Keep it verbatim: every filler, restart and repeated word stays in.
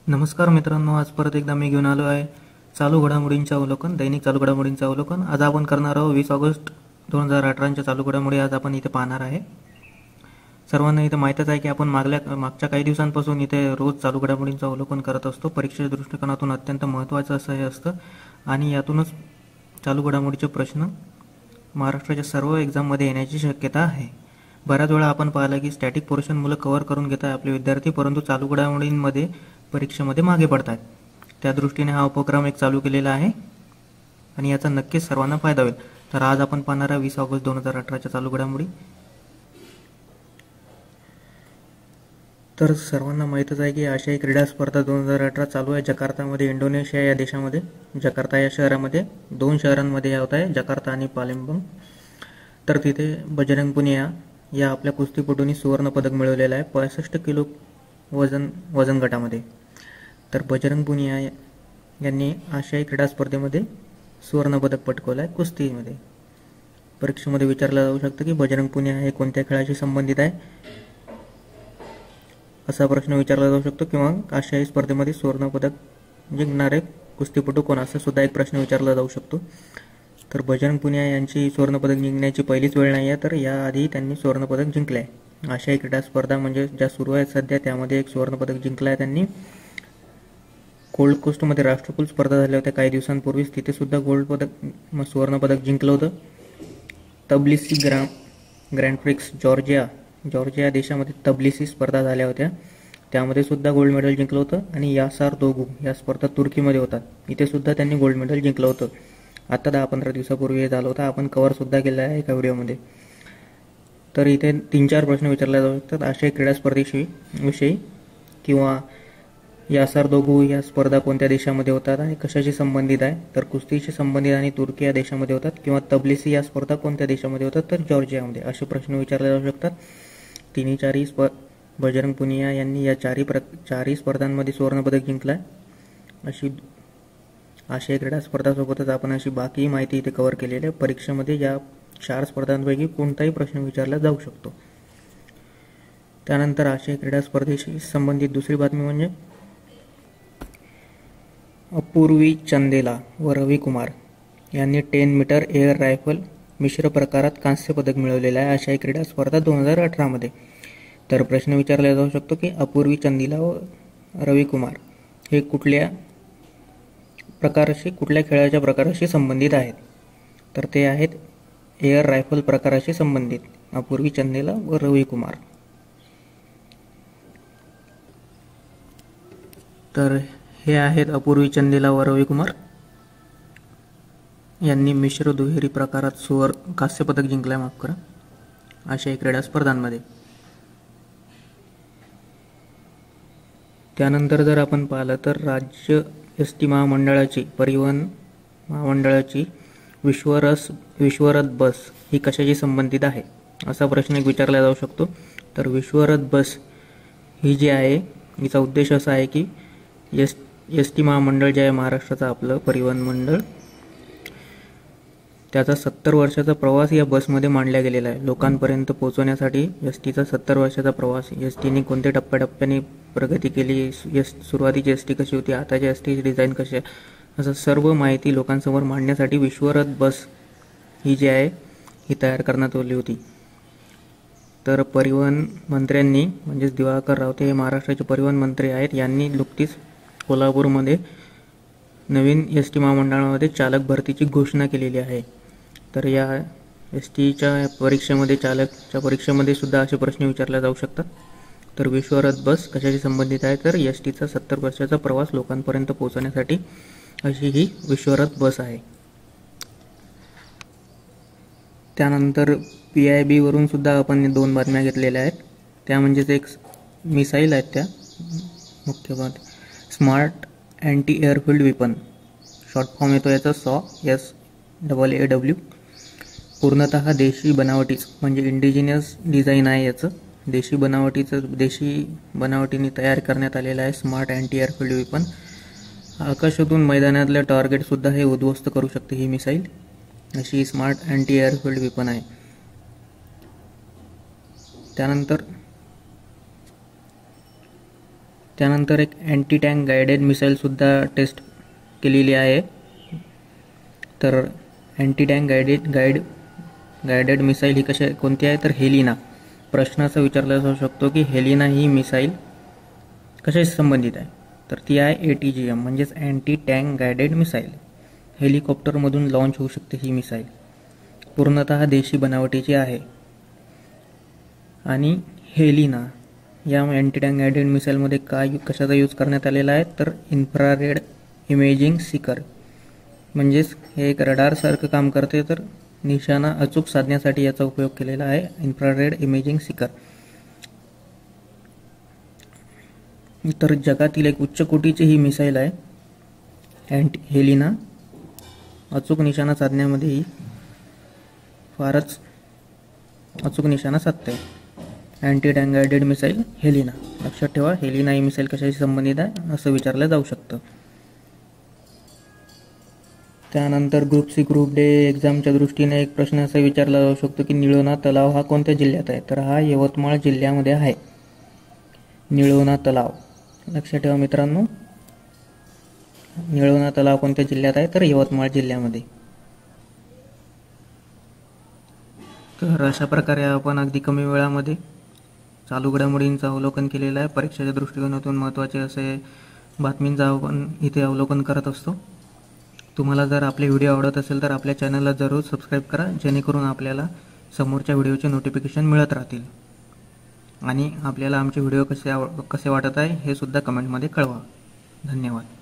नमस्कार मित्रांनो, आज परत एकदा मी घेऊन आलो आहे चालू घडामोडींचे अवलोकन, दैनिक चालू घडामोडींचे अवलोकन। आज आपण करणार आहोत वीस ऑगस्ट दोन हजार अठराच्या चालू घडामोडी आज आपण इथे पाहणार आहे। सर्वांना इथे माहीतच आहे की आपण मागल्या मागच्या काही दिवसांपासून इथे रोज चालू घडामोडींचे अवलोकन करत असतो। परीक्षेच्या दृष्टिकोनातून अत्यंत महत्त्वाचं असं हे असतं आणि यातूनच चालू घडामोडीचे प्रश्न महाराष्ट्राच्या सर्व एक्झाममध्ये येण्याची शक्यता आहे। बऱ्याच वेळा आपण पाहिलं की स्टॅटिक पोर्शन मुलं कव्हर करून घेत आहे आपले विद्यार्थी, परंतु चालू घडामोडींमध्ये परीक्षेमध्ये मागे पडतात। त्या दृष्टीने हा उपक्रम एक चालू केलेला आहे आणि याचा नक्कीच सर्वांना फायदा होईल। तर आज आपण पाहणार आहे वीस ऑगस्ट दोन हजार अठराच्या चालू घडामोडी। तर सर्वांना माहीतच आहे की आशियाई क्रीडा स्पर्धा दोन हजार अठरा चालू आहे जकार्तामध्ये, इंडोनेशिया या देशामध्ये। जकार्ता या शहरामध्ये दोन शहरांमध्ये या होत आहे, जकार्ता आणि पालेम्बांग। तर तिथे बजरंग पुनिया या आपल्या कुस्तीपटूंनी सुवर्ण पदक मिळवलेलं आहे पासष्ट किलो वजन वजन गटामध्ये। तर बजरंग पुनिया यांनी आशियाई क्रीडा स्पर्धेमध्ये सुवर्ण पदक पटकावलं आहे कुस्तीमध्ये। परीक्षेमध्ये विचारलं जाऊ शकतं की बजरंग पुनिया हे कोणत्या खेळाशी संबंधित आहे, असा प्रश्न विचारला जाऊ शकतो, किंवा आशियाई स्पर्धेमध्ये सुवर्ण पदक जिंकणारे कुस्तीपटू कोण, असा सुद्धा एक प्रश्न विचारला जाऊ शकतो। तर बजरंग पुनिया यांची सुवर्ण पदक जिंकण्याची पहिलीच वेळ नाही आहे, तर याआधी त्यांनी सुवर्ण पदक जिंकले आहे। आशियाई क्रीडा स्पर्धा म्हणजे ज्या सुरू आहेत सध्या त्यामध्ये एक सुवर्ण पदक जिंकलं आहे त्यांनी। गोल्ड कोस्टमध्ये राष्ट्रकुल स्पर्धा झाल्या होत्या काही दिवसांपूर्वीच, तिथे सुद्धा गोल्ड पदक सुवर्ण पदक जिंकलं होतं। तबलिसी ग्रा ग्रँड प्रिक्स जॉर्जिया जॉर्जिया देशामध्ये तबलिसी स्पर्धा झाल्या होत्या, त्यामध्ये सुद्धा गोल्ड मेडल जिंकलं होतं। आणि यासार दोगू या स्पर्धा तुर्कीमध्ये होतात, इथे सुद्धा त्यांनी गोल्ड मेडल जिंकलं होतं। आता दहा पंधरा दिवसापूर्वी हे झालं होतं, आपण कव्हर सुद्धा केलं आहे एका व्हिडिओमध्ये। तर इथे तीन चार प्रश्न विचारले जाऊ शकतात आशियाई क्रीडा स्पर्धेशी विषयी, किंवा यासार दोगू या स्पर्धा कोणत्या देशामध्ये होतात आणि कशाशी संबंधित आहे, तर कुस्तीशी संबंधित आणि तुर्की या देशामध्ये होतात, किंवा तबलिसी या स्पर्धा कोणत्या देशामध्ये होतात, तर जॉर्जियामध्ये, असे प्रश्न विचारले जाऊ शकतात। तिन्ही चारही स्प बजरंग पुनिया यांनी या चारही प्र चारही स्पर्धांमध्ये सुवर्णपदक जिंकलं आहे। अशी आशियाई क्रीडा स्पर्धासोबतच आपण अशी बाकी माहिती इथे कव्हर केलेली आहे। परीक्षेमध्ये या चार स्पर्धांपैकी कोणताही प्रश्न विचारला जाऊ शकतो। त्यानंतर आशियाई क्रीडा स्पर्धेशी संबंधित दुसरी बातमी म्हणजे अपूर्वी चंदेला व रवी कुमार यांनी टेन मीटर एअर रायफल मिश्र प्रकारात कांस्य पदक मिळवलेलं आहे आशियाई क्रीडा स्पर्धा दोन हजार अठरामध्ये। तर प्रश्न विचारला जाऊ शकतो की अपूर्वी चंदेला व रवी कुमार हे कुठल्या प्रकाराशी कुठल्या खेळाच्या प्रकाराशी संबंधित आहेत, तर ते आहेत एअर रायफल प्रकाराशी संबंधित अपूर्वी चंदेला व रवी कुमार। तर हे आहेत अपूर्वी चंदेला व रवी कुमार यांनी मिश्र दुहेरी प्रकारात सुवर्ण कांस्य पदक जिंकले आहे, माफ करा, आशियाई क्रीडा स्पर्धांमध्ये। त्यानंतर जर आपण पाहिलं तर राज्य एस टी महामंडळाची परिवहन महामंडळाची विश्वरस विश्वरथ बस ही कशाशी संबंधित आहे, असा प्रश्न एक विचारला जाऊ शकतो। तर विश्वरथ बस ही जी आहे हिचा उद्देश असा आहे की एस एस टी महामंडळ जे आहे महाराष्ट्राचं आपलं परिवहन मंडळ, त्याचा सत्तर वर्षाचा प्रवास या बसमध्ये मांडला गेलेला आहे। लोकांपर्यंत पोहोचवण्यासाठी एस टीचा सत्तर वर्षाचा प्रवास, एस टीने कोणत्या टप्प्याटप्प्याने प्रगती केली, एस सुरुवातीची एस टी कशी होती, आताची एस टीची डिझाईन कशी आहे, असं सर्व माहिती लोकांसमोर मांडण्यासाठी विश्वरथ बस ही जी आहे ही तयार करण्यात आली होती। तर परिवहन मंत्र्यांनी म्हणजेच दिवाकर रावते हे महाराष्ट्राचे परिवहन मंत्री आहेत, यांनी नुकतीच कोल्हापूरमध्ये नवीन एस टी महामंडळामध्ये चालक भरतीची घोषणा केलेली आहे। तर या एस टीच्या परीक्षेमध्ये चालकच्या परीक्षेमध्ये सुद्धा असे प्रश्न विचारले जाऊ शकतात। तर विश्वरथ बस कशाशी संबंधित आहे, तर एस टीचा सत्तर वर्षाचा प्रवास लोकांपर्यंत पोहोचवण्यासाठी अशी ही विश्वरथ बस आहे। त्यानंतर पी आय बी वरून सुद्धा आपण दोन बातम्या घेतलेल्या आहेत, त्या म्हणजेच एक मिसाईल आहेत, त्या मुख्य बात smart anti airfield weapon, short form येतो याचा सॉ एस डबल ए डब्ल्यू, पूर्णतः देशी बनावटीच म्हणजे इंडिजिनियस डिझाईन आहे याचं, देशी बनावटीचं देशी बनावटीने तयार करण्यात आलेलं आहे स्मार्ट अँटी एअरफील्ड विपन। आकाशातून मैदानातल्या टार्गेटसुद्धा हे उद्ध्वस्त करू शकते ही मिसाईल, अशी स्मार्ट अँटी एअरफील्ड विपन आहे। त्यानंतर त्यानंतर एक अँटी टँक गायडेड मिसाईलसुद्धा टेस्ट केलेली आहे. तर anti tank guided guide guided missile ही कशा कोणती आहे तर हेलिना. प्रश्न असा विचारला जाऊ शकतो की हेलिना ही मिसाईल कशाशी संबंधित आहे, तर ती आहे ए टी जी एम म्हणजेच अँटी टँक गायडेड मिसाईल. हेलिकॉप्टरमधून लॉन्च होऊ शकते ही मिसाईल. पूर्णतः देशी बनावटीची आहे. आणि हेलिना या अँटी टँक गायडेड मिसाईलमध्ये काय कशाचा यूज करण्यात आलेला आहे तर इन्फ्रारेड इमेजिंग सीकर म्हणजेच हे एक रडारसारखं काम करते. तर निशाणा अचूक साधण्यासाठी याचा उपयोग केलेला आहे, इन्फ्रारेड इमेजिंग सीकर. तर जगातील एक उच्च कोटीची ही मिसाईल आहे अँटी हेलिना. अचूक निशाणा साधण्यामध्ये ही फारच अचूक निशाणा साधते. Anti tank guided missile Helina. लक्षात ठेवा, हेलिना ही मिसाईल कशाशी संबंधित आहे असं विचारलं जाऊ शकतं. त्यानंतर ग्रुप सी ग्रुप डे एक्झामच्या दृष्टीने एक प्रश्न असा विचारला जाऊ शकतो की निळोणा तलाव हा कोणत्या जिल्ह्यात आहे, तर हा यवतमाळ जिल्ह्यामध्ये आहे. निळोणा तलाव लक्षात ठेवा मित्रांनो, निळोणा तलाव कोणत्या जिल्ह्यात आहे तर यवतमाळ जिल्ह्यामध्ये. तर अशा प्रकारे आपण अगदी कमी वेळामध्ये चालू घडामोडींचं अवलोकन केलेलं आहे. परीक्षेच्या दृष्टिकोनातून महत्त्वाचे असे बातमींचं आपण इथे अवलोकन करत असतो. तुम्हाला जर आपले व्हिडिओ आवडत असेल तर आपल्या चॅनलला जरूर सबस्क्राईब करा, जेणेकरून आपल्याला समोरच्या व्हिडिओचे नोटिफिकेशन मिळत राहतील. आणि आपल्याला आमचे व्हिडिओ कसे आव कसे वाटत आहे हे सुद्धा कमेंटमध्ये कळवा. धन्यवाद.